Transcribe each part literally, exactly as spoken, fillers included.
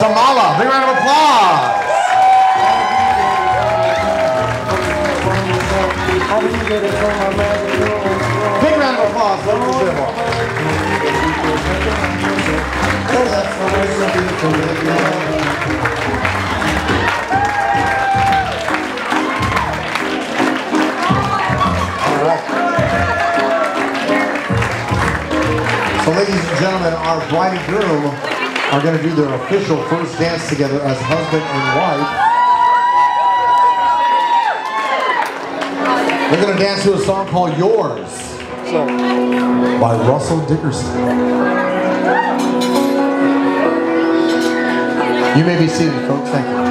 Kamala. Big round of applause. Big round of applause, ladies and gentlemen. All right. So, ladies and gentlemen, our bride and groom are going to do their official first dance together as husband and wife. They're going to dance to a song called Yours by Russell Dickerson. You may be seated, folks. Thank you.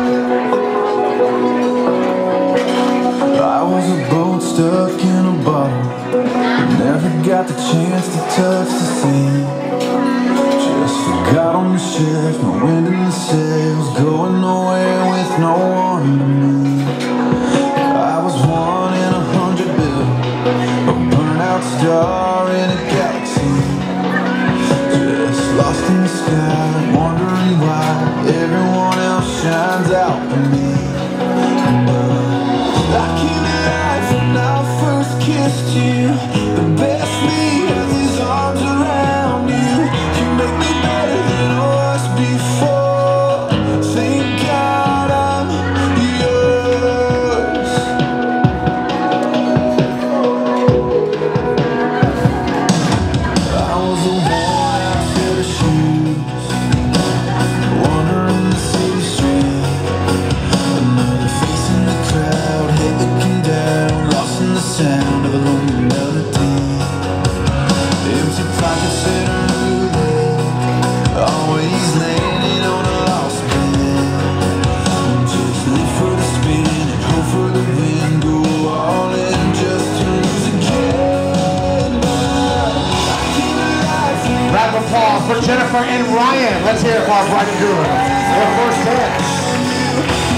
I was a boat stuck in a bottle, never got the chance to touch the sea. Just forgot on the shift, no wind in the sails, going nowhere with no one to me. I was one in a hundred billion, a burnout star in a galaxy, just lost in the sky, wondering why everyone else shines out for me. But I came alive when I first kissed you. The best me has his arms around you. You make me better than I was before. Thank God I'm yours. I was a worn out set of shoes, wandering the city street. Another face in the crowd, head looking down, lost in the sound of a lonely melody. Empty pockets set a roulette, always landing on a lost bed. Just live for the spin and hope for the win, go all in just to lose again. I came alive. Round of applause for Jennifer and Ryan. Let's hear it for our bride and groom. Their first dance.